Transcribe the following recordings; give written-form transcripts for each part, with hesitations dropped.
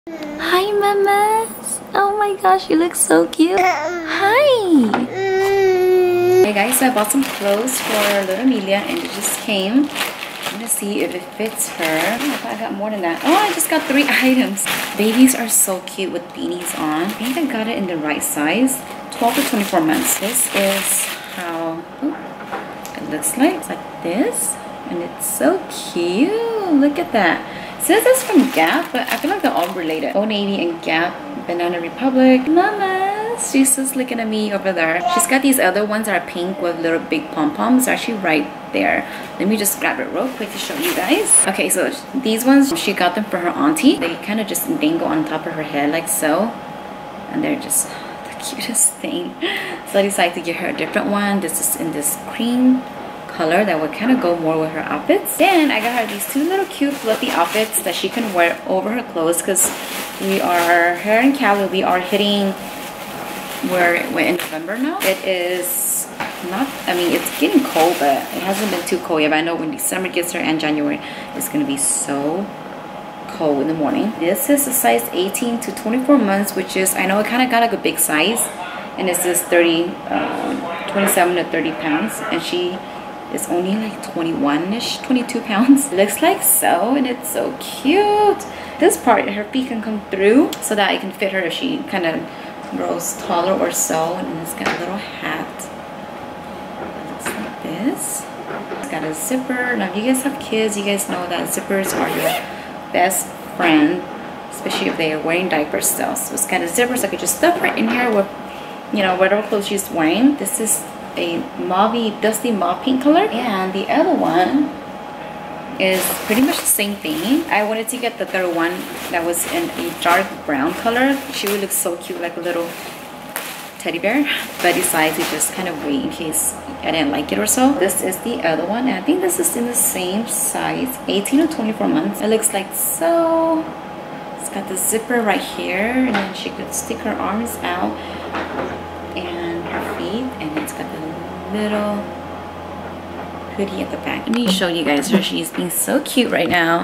Hi, mamas. Oh my gosh, you look so cute. Hi. Hey guys, so I bought some clothes for little Amelia and it just came. I'm gonna see if it fits her. Oh, I thought I got more than that. Oh, I just got 3 items. Babies are so cute with beanies on. I think I got it in the right size. 12 to 24 months. This is how it looks like. It's like this. And it's so cute. Look at that. It says it's from Gap, but I feel like they're all related. Old Navy and Gap, Banana Republic. Mama, she's just looking at me over there. She's got these other ones that are pink with little big pom-poms. They're actually right there. Let me just grab it real quick to show you guys. Okay, so these ones, she got them for her auntie. They kind of just dangle on top of her head like so. And they're just the cutest thing. So I decided to get her a different one. This is in this cream color that would kind of go more with her outfits. Then I got her these 2 little cute fluffy outfits that she can wear over her clothes because her and Cali, we are hitting, we're in November now. It is not, I mean, it's getting cold, but it hasn't been too cold yet. But I know when December gets here and January, it's going to be so cold in the morning. This is a size 18 to 24 months, which is, I know it kind of got like a big size. And this is 27 to 30 pounds. And she is only like 21-ish, 22 pounds. It looks like so, and it's so cute. This part, her feet can come through so that it can fit her if she kind of grows taller or so. And it's got a little hat. It looks like this. It's got a zipper. Now, if you guys have kids, you guys know that zippers are your best friend, especially if they are wearing diapers still. So it's got a zipper, so I could just stuff right in here with, you know, whatever clothes she's wearing. This is a mauvey, dusty mauve pink color, and the other one is pretty much the same thing. I wanted to get the third one that was in a dark brown color. She would look so cute, like a little teddy bear, but I decided to just kind of wait in case I didn't like it or so. This is the other one, and I think this is in the same size, 18 to 24 months. It looks like so. It's got the zipper right here, and then she could stick her arms out and her feet, and it's got the little hoodie at the back. Let me show you guys her. She's being so cute right now.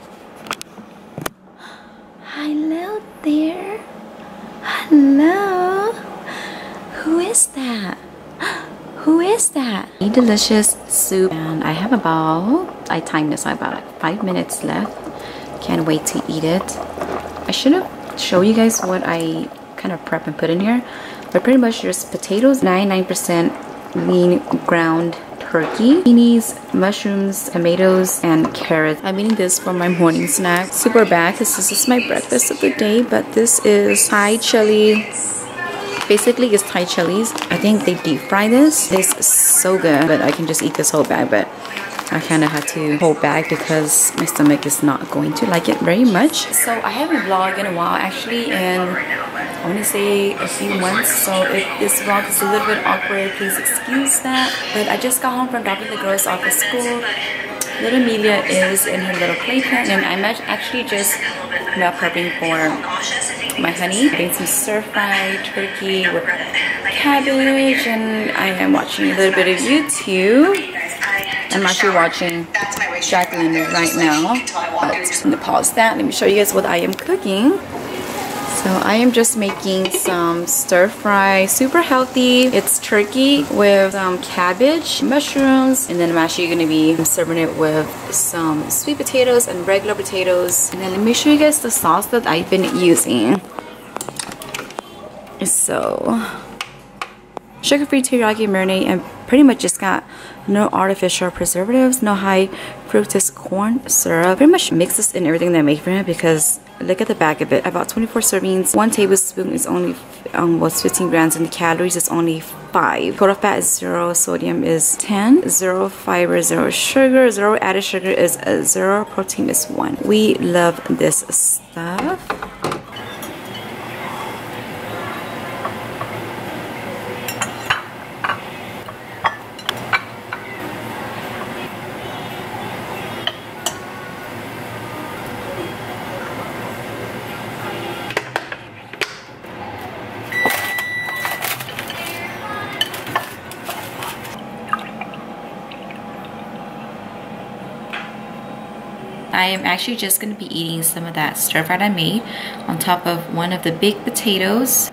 Hello there. Hello. Who is that? Who is that? A delicious soup, and I have I timed this, I have about like 5 minutes left. Can't wait to eat it. I should have shown you guys what I kind of prep and put in here, but pretty much there's potatoes, 99% lean ground turkey, beanies, mushrooms, tomatoes, and carrots. I'm eating this for my morning snack. Super bad because this is my breakfast of the day, but this is Thai chili. Basically, it's Thai chilies. I think they deep fry this. It's so good, but I can just eat this whole bag, but I kind of had to hold back because my stomach is not going to like it very much. So I haven't vlogged in a while, actually, and I want to say a few months. So if this vlog is a little bit awkward, please excuse that. But I just got home from dropping the girls off at school. Little Amelia is in her little playpen, and I'm actually just meal prepping for my honey. Getting some stir-fried turkey with cabbage, and I am watching a little bit of YouTube. I'm actually watching Jacqueline right now, but I'm gonna pause that. Let me show you guys what I am cooking. So I am just making some stir fry, super healthy. It's turkey with some cabbage, mushrooms, and then I'm actually gonna be serving it with some sweet potatoes and regular potatoes. And then let me show you guys the sauce that I've been using. So sugar-free teriyaki marinade, and pretty much just got no artificial preservatives, no high fructose corn syrup. Pretty much mix this in everything that I make for it because look at the back of it. About 24 servings. 1 tablespoon is only was 15 grams, and the calories is only 5. Total fat is 0, sodium is 10, 0 fiber, 0 sugar, 0 added sugar is 0, protein is 1. We love this stuff. I I'm actually just gonna be eating some of that stir fry I made on top of one of the baked potatoes.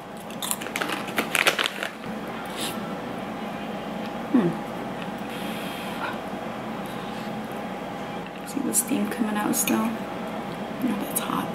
See the steam coming out still? Oh, that's hot.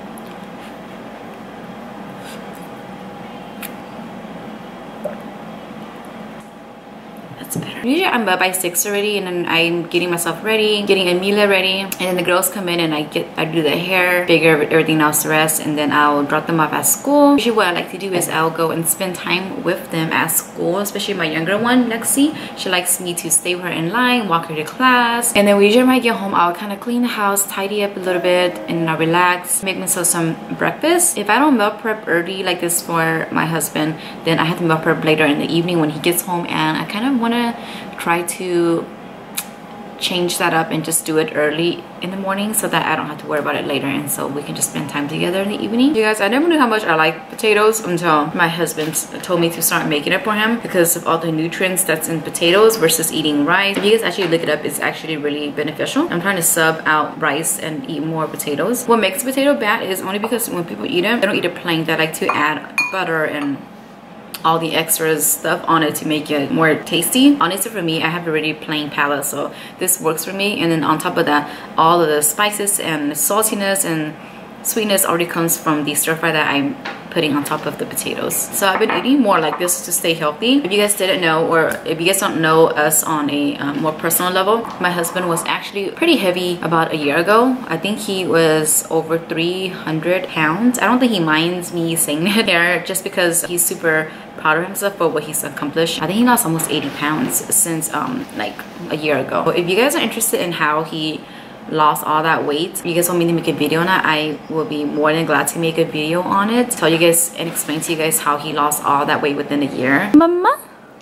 That's better. Usually I'm up by 6 already, and then I'm getting myself ready, getting Emilia ready, and then the girls come in and I do the hair, figure everything else the rest, and then I'll drop them off at school. Usually what I like to do is I'll go and spend time with them at school, especially my younger one, Lexi. She likes me to stay with her in line, walk her to class, and then we usually when I get home, I'll kind of clean the house, tidy up a little bit, and I'll relax, make myself some breakfast. If I don't meal prep early like this for my husband, then I have to meal prep later in the evening when he gets home, and I kind of want to try to change that up and just do it early in the morning so that I don't have to worry about it later, and so we can just spend time together in the evening. You guys, I never knew how much I like potatoes until my husband told me to start making it for him because of all the nutrients that's in potatoes versus eating rice. If you guys actually look it up, it's actually really beneficial. I'm trying to sub out rice and eat more potatoes. What makes potato bad is only because when people eat them, they don't eat it plain. They like to add butter and all the extra stuff on it to make it more tasty. Honestly, for me, I have a really plain palate, so this works for me. And then on top of that, all of the spices and the saltiness and sweetness already comes from the stir fry that I'm putting on top of the potatoes. So I've been eating more like this to stay healthy. If you guys didn't know, or if you guys don't know us on a more personal level, my husband was actually pretty heavy about a year ago. I think he was over 300 pounds. I don't think he minds me saying it there just because he's super proud of himself for what he's accomplished. I think he lost almost 80 pounds since like a year ago. So if you guys are interested in how he lost all that weight, if you guys want me to make a video on that, I will be more than glad to make a video on it, tell you guys and explain to you guys how he lost all that weight within a year. Mama,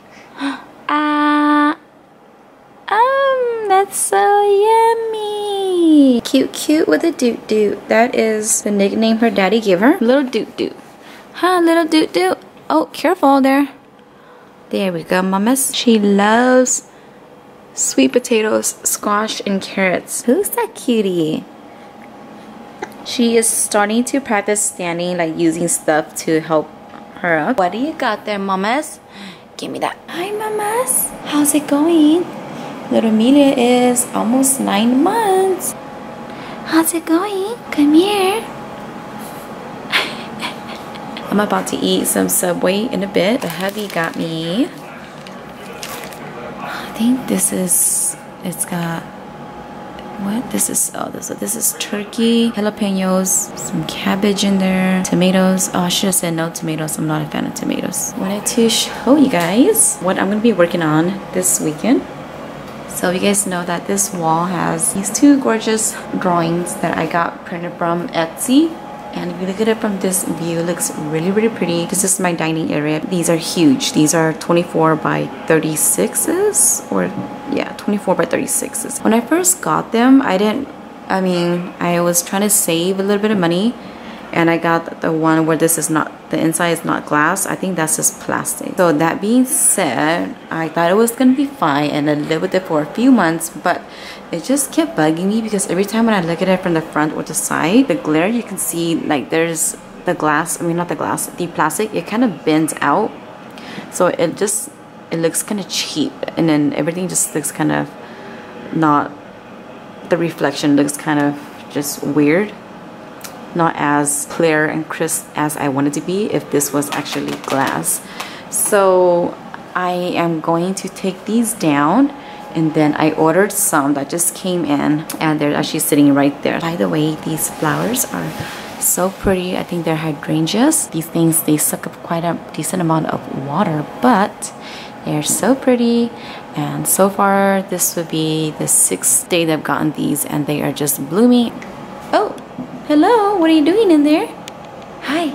that's so yummy. Cute with a doot doot. That is the nickname her daddy gave her. Little doot doot. Huh, little doot doot. Oh, careful there. There we go, mamas. She loves sweet potatoes, squash, and carrots. Who's that cutie? She is starting to practice standing, like using stuff to help her up. What do you got there, mamas? Give me that. Hi, mamas. How's it going? Little Emilia is almost 9 months. How's it going? Come here. I'm about to eat some Subway in a bit. The hubby got me, I think this is, it's got, what? This is, oh, this is turkey, jalapenos, some cabbage in there, tomatoes. Oh, I should have said no tomatoes. I'm not a fan of tomatoes. Wanted to show you guys what I'm going to be working on this weekend. So you guys know that this wall has these 2 gorgeous drawings that I got printed from Etsy. And if you look at it from this view, it looks really pretty. This is my dining area. These are huge. These are 24 by 36s, or yeah, 24 by 36s. When I first got them, I was trying to save a little bit of money, and I got the one where this is not, the inside is not glass. I think that's just plastic. So that being said, I thought it was gonna be fine, and I lived with it for a few months, but it just kept bugging me because every time when I look at it from the front or the side, the glare, you can see like there's the glass, not the glass, the plastic, it kind of bends out. So it looks kind of cheap, and then everything just looks kind of not, the reflection looks kind of just weird. Not as clear and crisp as I wanted to be if this was actually glass. So I am going to take these down, and then I ordered some that just came in, and they're actually sitting right there. By the way, these flowers are so pretty. I think they're hydrangeas. These things, they suck up quite a decent amount of water, but they're so pretty. And so far this would be the 6th day that I've gotten these, and they are just blooming. Oh, hello, what are you doing in there? Hi.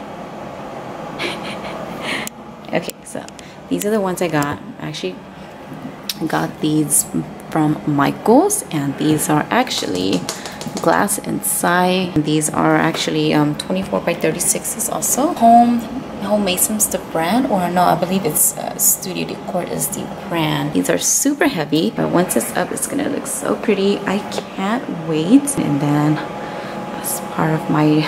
Okay, so these are the ones I got. Actually, I got these from Michaels, and these are actually glass inside. These are actually 24 by 36s also. Home Homemason's the brand, or no, I believe it's Studio Decor is the brand. These are super heavy, but once it's up, it's gonna look so pretty. I can't wait. And then as part of my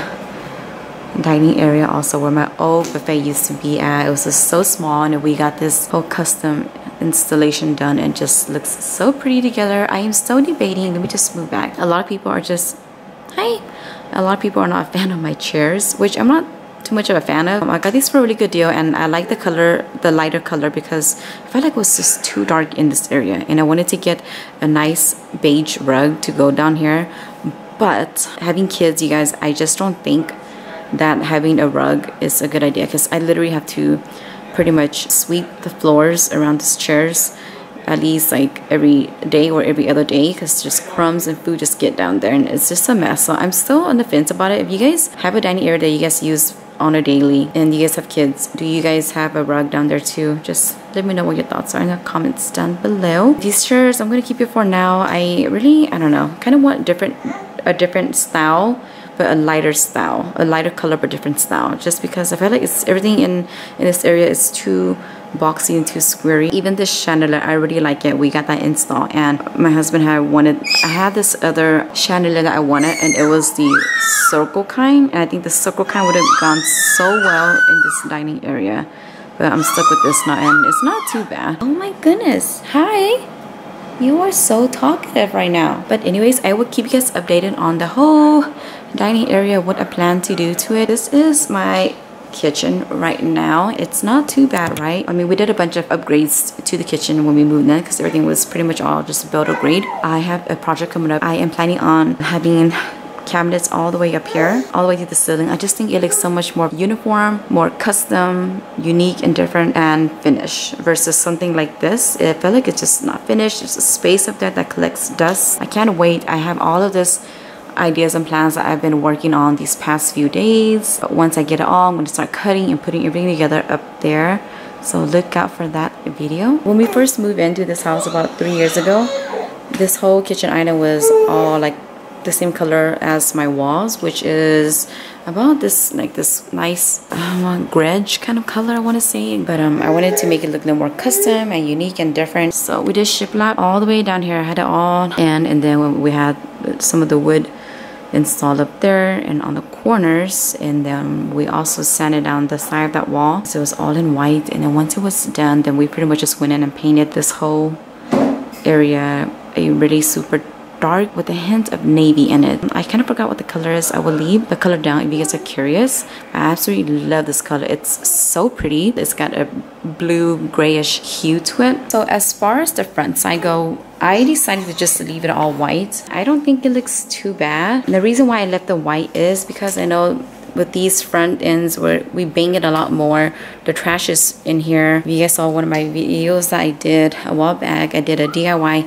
dining area also, where my old buffet used to be at, it was just so small, and we got this whole custom installation done and just looks so pretty together. I am so debating, let me just move back. A lot of people are just, hi, a lot of people are not a fan of my chairs, which I'm not too much of a fan of. I got these for a really good deal, and I like the color, the lighter color, because I felt like it was just too dark in this area, and I wanted to get a nice beige rug to go down here. But having kids, you guys, I just don't think that having a rug is a good idea, because I literally have to pretty much sweep the floors around these chairs at least like every day or every other day, because just crumbs and food just get down there and it's just a mess. So I'm still on the fence about it. If you guys have a dining area that you guys use on a daily and you guys have kids, do you guys have a rug down there too? Just let me know what your thoughts are in the comments down below. These chairs I'm gonna keep it for now. I don't know, kind of want a different style, but a lighter style, a lighter color but different style, just because I feel like it's everything in this area is too boxy and too squarey. Even this chandelier, I really like it. We got that install, and my husband I had this other chandelier that I wanted, and it was the circle kind, and I think the circle kind would have gone so well in this dining area, but I'm stuck with this now, and it's not too bad. Oh my goodness, hi. You are so talkative right now. But anyways, I will keep you guys updated on the whole dining area, what I plan to do to it. This is my kitchen right now. It's not too bad, right? I mean, we did a bunch of upgrades to the kitchen when we moved in, because everything was pretty much all just built or grade. I have a project coming up. I am planning on having cabinets all the way up here, all the way to the ceiling. I just think it looks so much more uniform, more custom, unique and different, and finished, versus something like this. I feel like it's just not finished. There's a space up there that collects dust. I can't wait. I have all of this ideas and plans that I've been working on these past few days. But once I get it all, I'm going to start cutting and putting everything together up there. So look out for that video. When we first moved into this house about 3 years ago, this whole kitchen item was all like the same color as my walls, which is about this nice grunge kind of color, I want to say. But I wanted to make it look a little more custom and unique and different. So we did shiplap all the way down here. I had it all, and then when we had some of the wood installed up there and on the corners, and then we also sanded down the side of that wall, so it was all in white. And then once it was done, then we pretty much just went in and painted this whole area a really super dark with a hint of navy in it. I kind of forgot what the color is. I will leave the color down if you guys are curious. I absolutely love this color. It's so pretty. It's got a blue grayish hue to it. So as far as the front side go, I decided to just leave it all white. I don't think it looks too bad. And the reason why I left the white is because I know with these front ends where we bang it a lot more, the trash is in here. If you guys saw one of my videos that I did a while back, I did a DIY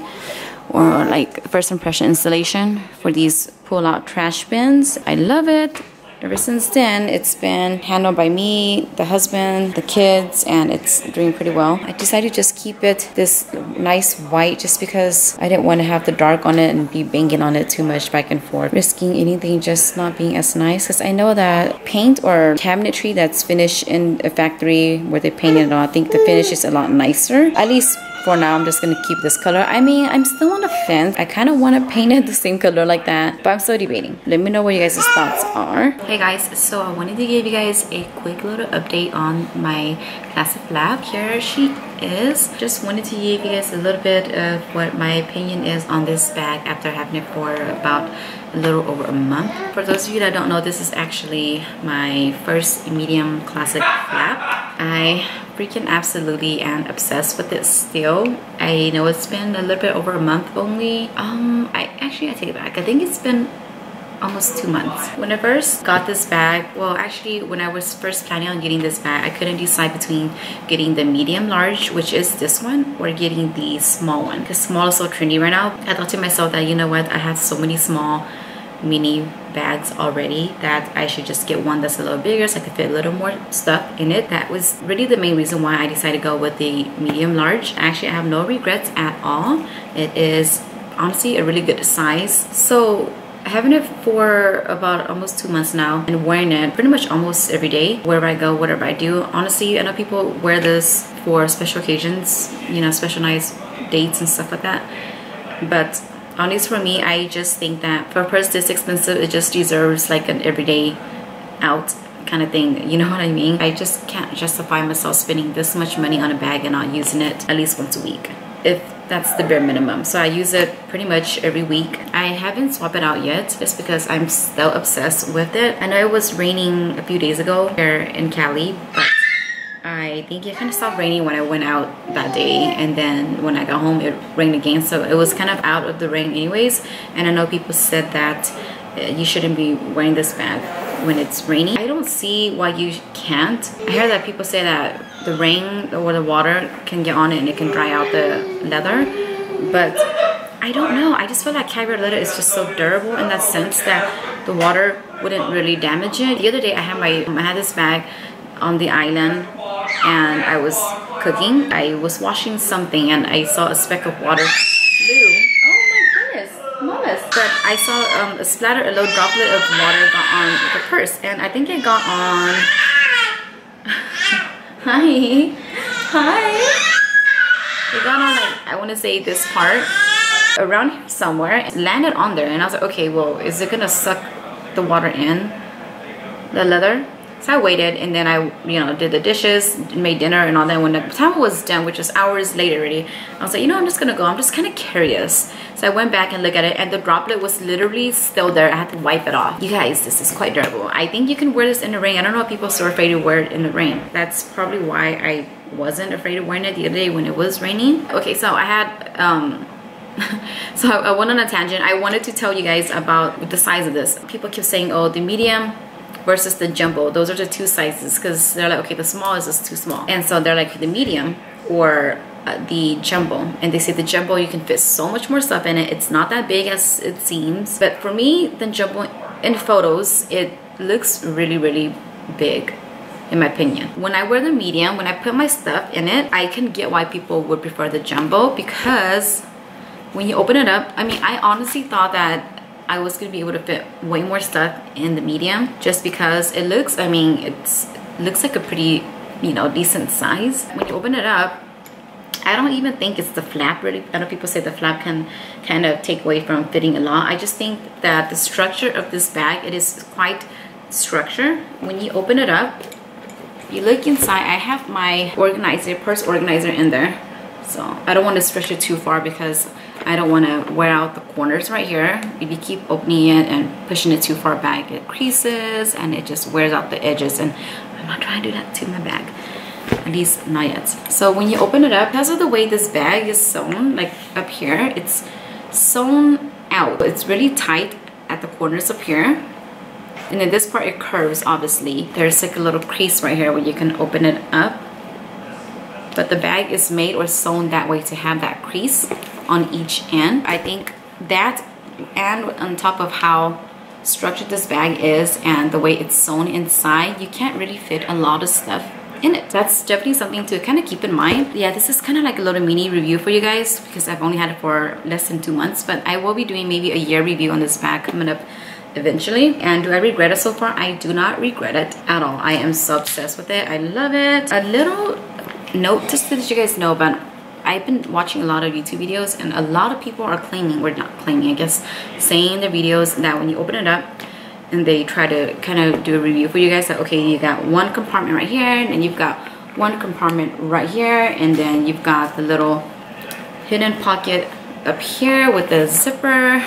or like first impression installation for these pull out trash bins. I love it. Ever since then, it's been handled by me, the husband, the kids, and it's doing pretty well. I decided to just keep it this nice white just because I didn't want to have the dark on it and be banging on it too much back and forth, risking anything just not being as nice. Because I know that paint or cabinetry that's finished in a factory where they painted it on, I think the finish is a lot nicer. At least for now, I'm just gonna keep this color. I mean, I'm still on the fence. I kind of want to paint it the same color like that, but I'm still debating. Let me know what you guys' thoughts are. Hey guys, so I wanted to give you guys a quick little update on my Classic Lab. Here she is. Just wanted to give you guys a little bit of what my opinion is on this bag after having it for about a little over a month. For those of you that don't know, this is actually my first medium Classic Lab. I freaking absolutely am obsessed with it still. I know it's been a little bit over a month only. I take it back. I think it's been almost 2 months. When I first got this bag, well actually when I was first planning on getting this bag, I couldn't decide between getting the medium large, which is this one, or getting the small one, because small is so trendy right now. I thought to myself that, you know what, I have so many small mini bags already that I should just get one that's a little bigger so I could fit a little more stuff in it. That was really the main reason why I decided to go with the medium large. Actually, I have no regrets at all. It is honestly a really good size. So having it for about almost 2 months now and wearing it pretty much almost every day, wherever I go, whatever I do. Honestly, I know people wear this for special occasions, you know, special nights, dates and stuff like that. But at least for me, I just think that for a purse this expensive, it just deserves like an everyday out kind of thing, you know what I mean? I just can't justify myself spending this much money on a bag and not using it at least once a week, if that's the bare minimum. So I use it pretty much every week. I haven't swapped it out yet just because I'm still obsessed with it. I know it was raining a few days ago here in Cali, but I think it kind of stopped raining when I went out that day, and then when I got home it rained again, so it was kind of out of the rain anyways. And I know people said that you shouldn't be wearing this bag when it's raining. I don't see why you can't. I heard that people say that the rain or the water can get on it and it can dry out the leather, but I don't know. I just feel like caviar leather is just so durable in that sense that the water wouldn't really damage it. The other day I had this bag on the island and I was cooking. I was washing something and I saw a speck of water flew. Oh my goodness, Mamas. But I saw a splatter, a little droplet of water got on the purse, and I think it got on. Hi. Hi. It got on, like, I want to say this part around here somewhere. It landed on there and I was like, okay, well, is it gonna suck the water in the leather? So I waited, and then I, you know, did the dishes, made dinner and all that. When the time was done, which was hours later already, I was like, you know, I'm just gonna go. I'm just kind of curious. So I went back and looked at it, and the droplet was literally still there. I had to wipe it off. You guys, this is quite durable. I think you can wear this in the rain. I don't know why people are so afraid to wear it in the rain. That's probably why I wasn't afraid of wearing it the other day when it was raining. Okay, so I had so I went on a tangent. I wanted to tell you guys about the size of this. People keep saying, oh, the medium versus the jumbo, those are the two sizes, because they're like, okay, the small is just too small, and so they're like the medium or the jumbo, and they say the jumbo you can fit so much more stuff in it. It's not that big as it seems, but for me, the jumbo in photos, it looks really, really big in my opinion. When I wear the medium, when I put my stuff in it, I can get why people would prefer the jumbo, because when you open it up, I mean, I honestly thought that I was gonna be able to fit way more stuff in the medium, just because it looks, I mean, it looks like a pretty, you know, decent size. When you open it up, I don't even think it's the flap really. I know people say the flap can kind of take away from fitting a lot. I just think that the structure of this bag, it is quite structured. When you open it up, you look inside. I have my organizer, purse organizer in there, so I don't want to stretch it too far because I don't want to wear out the corners right here. If you keep opening it and pushing it too far back, it creases and it just wears out the edges, and I'm not trying to do that to my bag, at least not yet. So when you open it up, because of the way this bag is sewn, like up here, it's sewn out. It's really tight at the corners up here, and then this part it curves. Obviously there's like a little crease right here where you can open it up, but the bag is made or sewn that way to have that crease on each end. I think that, and on top of how structured this bag is and the way it's sewn inside, you can't really fit a lot of stuff in it. That's definitely something to kind of keep in mind. Yeah, this is kind of like a little mini review for you guys because I've only had it for less than 2 months, but I will be doing maybe a year review on this bag coming up eventually. And do I regret it so far? I do not regret it at all. I am so obsessed with it. I love it. A little note just to let you guys know about, I've been watching a lot of YouTube videos, and a lot of people are claiming, or not claiming, I guess, saying in their videos that when you open it up and they try to kind of do a review for you guys, that okay, you got one compartment right here, and you've got one compartment right here, and then you've got the little hidden pocket up here with the zipper.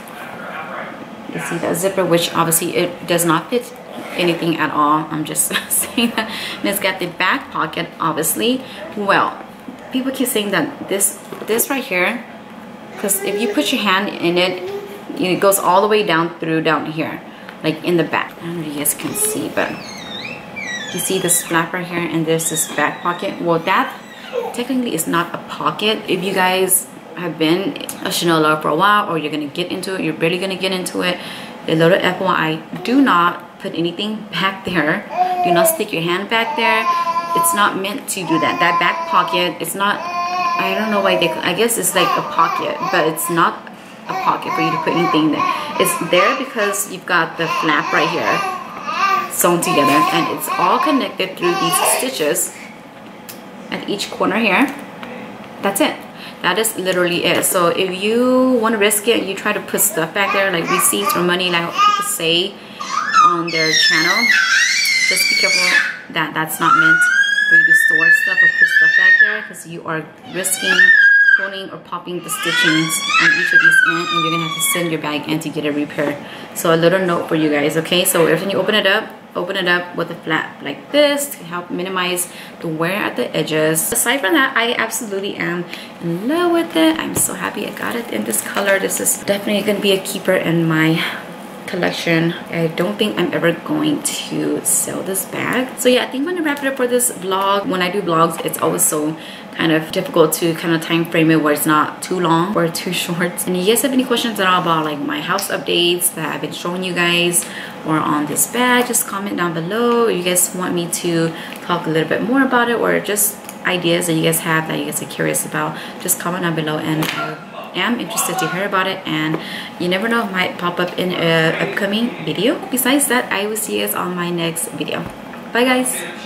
You see that zipper, which obviously it does not fit anything at all. I'm just saying that. And it's got the back pocket, obviously. Well, people keep saying that this right here, because if you put your hand in it, it goes all the way down through down here, like in the back. I don't know if you guys can see, but you see this flap right here, and there's this back pocket. Well, that technically is not a pocket. If you guys have been a Chanel lover for a while, or you're gonna get into it, you're barely gonna get into it, a little FYI, do not put anything back there. Do not stick your hand back there. It's not meant to do that. That back pocket, it's not, I don't know why they, I guess it's like a pocket, but it's not a pocket for you to put anything there. It's there because you've got the flap right here sewn together, and it's all connected through these stitches at each corner here. That's it. That is literally it. So if you want to risk it, you try to put stuff back there like receipts or money, like people say on their channel, just be careful that that's not meant for you to store stuff or put stuff back there, because you are risking pulling or popping the stitchings on each of these ends, and you're gonna have to send your bag in to get a repair. So a little note for you guys, okay? So every time you open it up with a flap like this to help minimize the wear at the edges. Aside from that, I absolutely am in love with it. I'm so happy I got it in this color. This is definitely gonna be a keeper in my collection. I don't think I'm ever going to sell this bag. So yeah, I think I'm gonna wrap it up for this vlog. When I do vlogs, it's always so kind of difficult to kind of time frame it where it's not too long or too short. And if you guys have any questions at all about like my house updates that I've been showing you guys or on this bag, just comment down below. If you guys want me to talk a little bit more about it, or just ideas that you guys have that you guys are curious about, just comment down below, and I am interested to hear about it. And you never know, it might pop up in an upcoming video. Besides that, I will see you guys on my next video. Bye guys.